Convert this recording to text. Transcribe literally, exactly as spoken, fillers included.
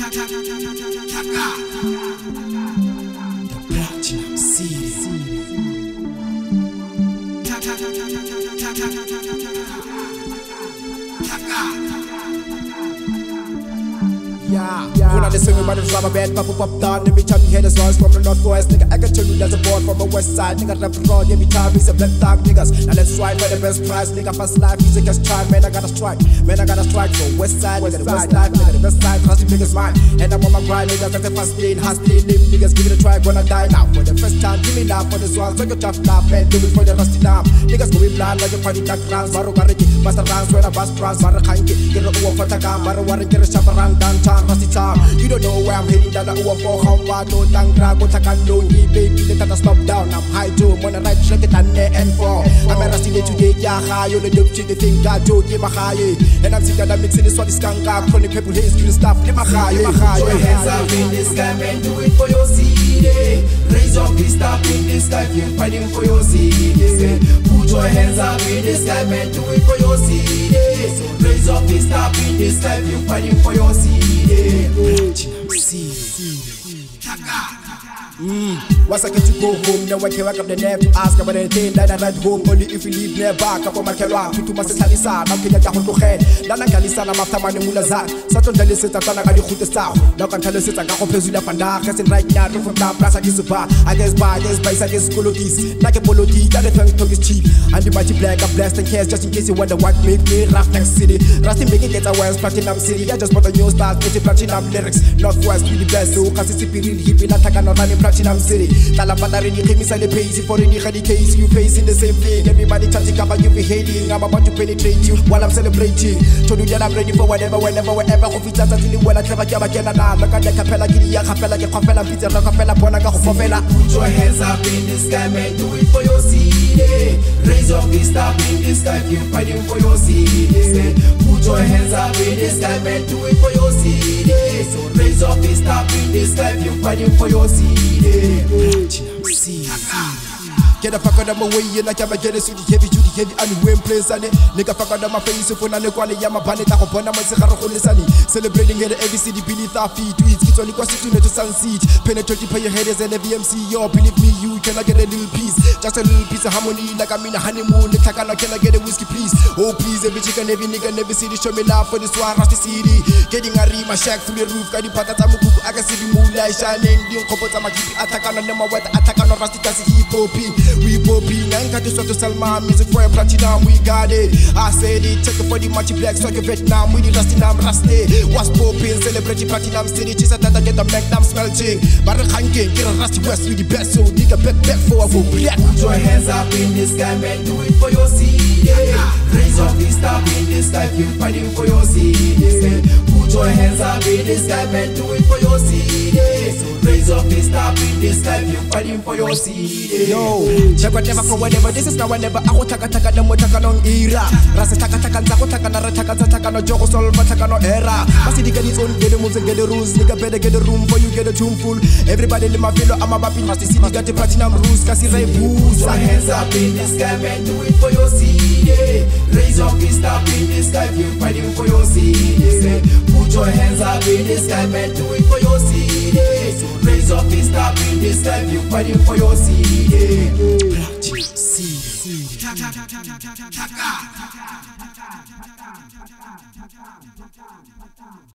Platinum City. Yeah, yeah. When I listen with my drama band, pop up up down. Every time you hear the noise from the northwest, nigga, I can tell you there's a board from the west side. Nigga, rap fraud every time he's a black tag niggas. Now let's ride for the best prize, nigga. Fast life, music has tried, man. I gotta strike, man. I gotta strike. So west side, nigga, the west life, nigga, the best side, trust the biggest mine. And I'm on my grind, nigga, that's the fast lane, hot lane, name niggas, give it a try, gonna die now. For the first time, give me now for this one, so you tough now, man. Do it for the rusty now. Niggas going blind like a party duck rounds, Maro Gariki, Master rounds, when I bust rounds, Mara Kanki, get a over for the car, Mara Warren, get a chaparral, downtown, rusty town. You don't know where I'm heading down the over for how far to Tangra, go Takandoni, baby, let us stop down. I'm high too, wanna ride, check it and and four. I'm a rusty today, Yaha, you the dope chick, the thing that do, give my high. And I'm sick of that mixing this for this kanka, chronic people, hate screen stuff, give my high, give my high. Put your hands up in the sky, man, do it for your city. Raise your fist up in the sky, you're fighting for your city. Put your hands up in the sky, man, do it for your city. Raise your fist up in the sky, you're fighting for your city. Platinum City. Mm. Once I get to go home, no one can wake up the name to ask about anything that I ride home. Only if you leave near back up on my kelwa. To my sister Lisa, now can you get to head? Nana Kalisa, I'm after my new Lazar. Such a delicate Tana Gadi Huta South. Now can tell us it's a Gaho Pezula Panda, casting right now from that Plaza Kisuba. I guess by this by Sagas Cologis, like a poloti, that the tongue talk is cheap. And the mighty black are blessed and cares just in case you wonder what made me rough next city. Rusty making get a West Platinum City. I just bought a new stars, pretty platinum lyrics. Northwest, really best, so Cassie real hippie, not Takano running Platinum City. Talapata ready, came inside the pace. For any case, you facing the same thing. Everybody chatting about you behaving. I'm about to penetrate you while I'm celebrating. Told you that I'm ready for whatever, whenever, wherever. Hope it's in the well, I never get back in and out. Look at the capella, Gidia, Capella, Capella, Peter, Capella, Bonaga, Fovella. Put your hands up in the sky, man, do it for your city. Raise your fist up in the sky, you're fighting for your city. Put your hands up in the sky, man, do it for your city. Raise your fist up in the sky, you're fighting for your city. Platinum City. Get the fuck out of my way, and I can't get a city heavy duty heavy and win place on it. Nigga fuck out of my face, if I'm not going to Yama Panet, I hope I'm not sunny. Celebrating it every city beneath our feet. Tweets, it's only quite to to sunset. Penetrating for your headers and the V M C. Yo, believe me, you cannot get a little piece. Just a little piece of harmony, like I'm in a honeymoon. The Takana, can I get a whiskey, please? Oh, please, every chicken, every nigga, every city, show me love for this one, rusty city. Getting a ream, a shack through the roof, got the patatamuku, I can see the moonlight shining. The Unkopotama keep attacking on them, what attack on the rusty kasi hip hoping. We popping and got this to sell my music for a platinum, we got it. I said it, check it for the multi black, so you Vietnam, we the rusty nam rusty. What's popping, celebrating platinum city, cheese that I get the make them smelting. But I can't get a rusty west with the best, so nigga back back for a black. Put your hands up in the sky, man, do it for your city. Raise your fist up in the sky, you're fighting for your city. Put your hands up in the sky, man, do it for your city. Raise your fist up in the sky, you're fighting for your city. Yo, check whatever for whatever, this is now whenever I will taka taka them taka no era. Rasa taka taka zako taka na taka taka no joko solve taka no era. Masi di get its own, get the moves and get the rules. Nigga better get the room for you, get a tune full. Everybody in my fellow, I'm a bappy. Masti city got the platinum rules, kasi ray booze. Put your hands up in the sky, man, do it for your city. Raise your fist up in the sky, you're fighting for your city. Put your hands up in the sky, man, do it for your city. Raise your fist up in the sky, you're fighting for your city. Platinum City.